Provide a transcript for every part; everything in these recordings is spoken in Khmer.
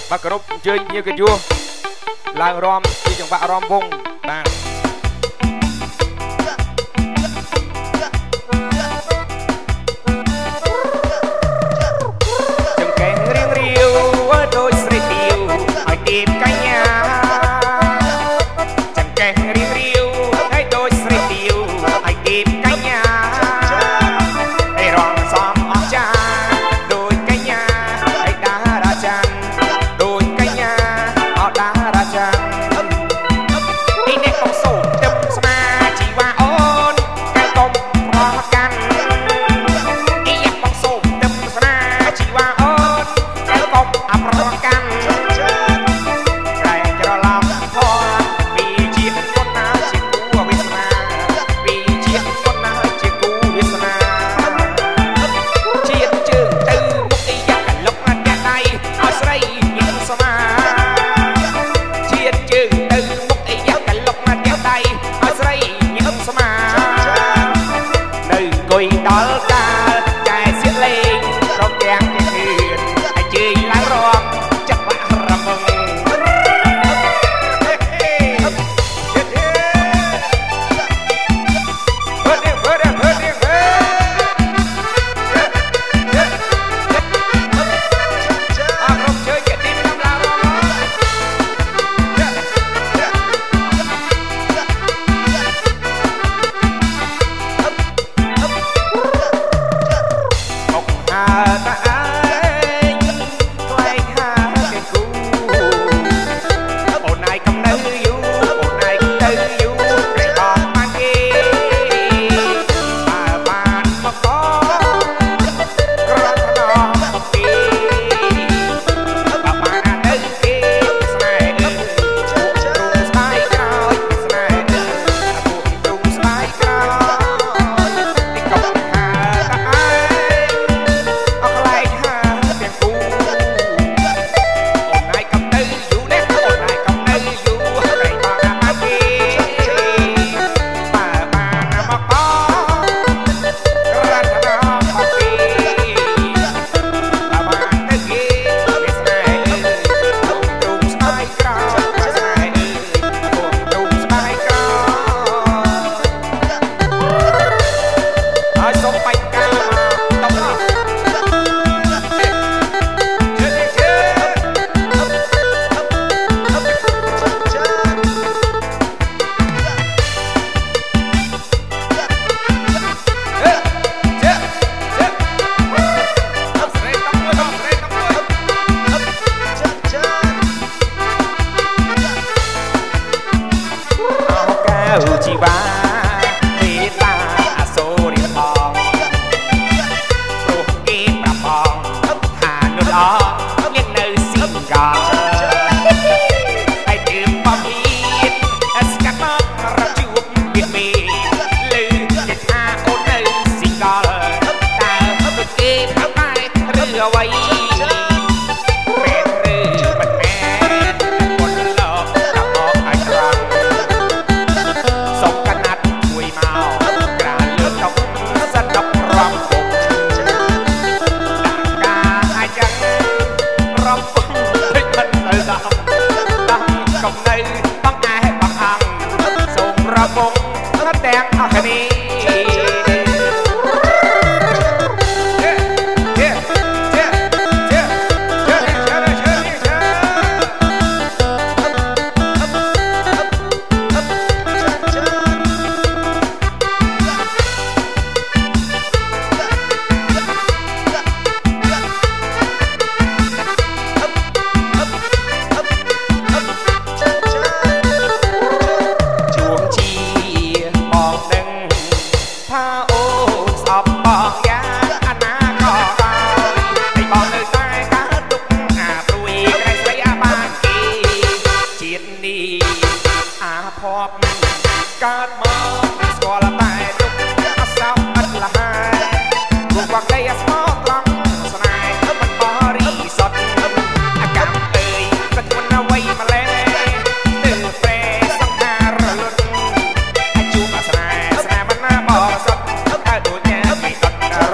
បាទគោរពអញ្ជើញញាកយោឡើងរំជាចង្វាក់រំវងបាទចង្កេះរៀងរាវដូចស្រីទាវឲ្យទៀបកញ្ញាចង្កេះរៀងរាវឲ្យដូចស្រីទាវឲ្យទៀបកញ្ញាឲ្យរងសំអស្ចារ្យដូចកញ្ញាឲ្យតារាចាន់ដូចកញ្ញាអត់តារាចាន់នេះអ្នកកំសូទឹមស្មាជីវ៉ាអូនកែកុំប្រកាន់នេះអ្នកកំសូទឹមស្មាជីវ៉ាអូនកែកុំអប្រកាន់ក្រែងច្រឡំផនពីជាតិគុណណាជាគូវាសនាពីជាតិគុណណាជាគូវាសនាជាតិជើងទៅមុខអីយ៉ាកលុកណាស់តែដៃឲ្យស្រីញឹមស្មាជាតិជើងទៅមុខអីយ៉ាកលុកណាស់តែដៃឲ្យស្រីញឹមស្មានៅអង្គុយដល់កាលចែសៀកលេងរកទាំងជាធឿនឲ្យជើញឡើងរំចាក់បាក់រមឹងជីវ៉ាមេតាអសូរិយបងព្រោះគេប្របងថានុលអងមាននៅស៊ីងកលហើយទើបបំហៀនស្កាត់មករកជួបវាមេលើគេថាអូននៅស៊ីងកលតើដូចគេថាម៉ែឬអ្វីទាំងអស់គ្នាកើតមកស្គាល់តែទុកអសោអត់លហើយពួកបាក់ដីអស្មោត្រង់ស្នេហ៍មិនបរិសុទ្ធអកម្មអើយក៏មិនអ្វីម្លេះទើបប្រែសង្ហារលត់ជួបស្នេហ៍មិនណាបរិសុទ្ធ ដូចញ៉ាពីដុត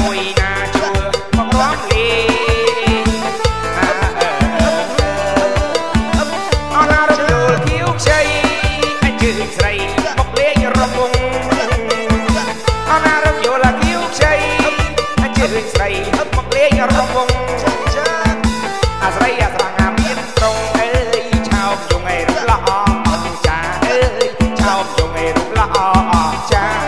មួយណាជួលមករំលេងអណារយល់គៀវខ្ចីអាចជើងស្រីមកលេងរំវងអណារយល់គៀវខ្ចីអាចជើងស្រីមកលេងរំវងអាស្រីអាស្រងាមានត្រង់អើយឆោមយងឯរូបល្អអស្ចារ្យអើយឆោមយងឯរូបល្អអស្ចារ្យ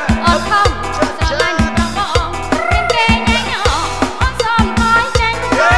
Hãy subscribe cho kênh Ghiền Mì Gõ để không bỏ lỡ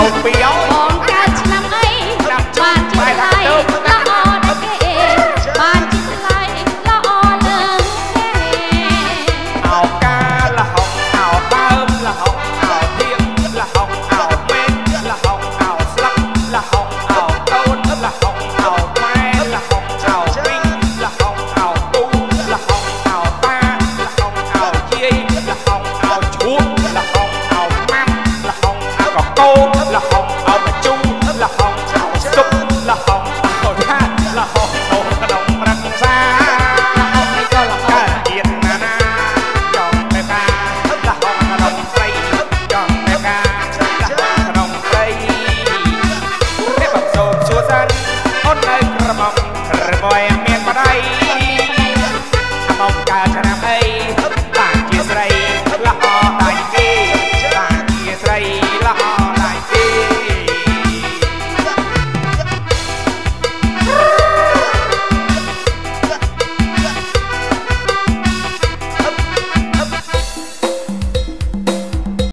ពី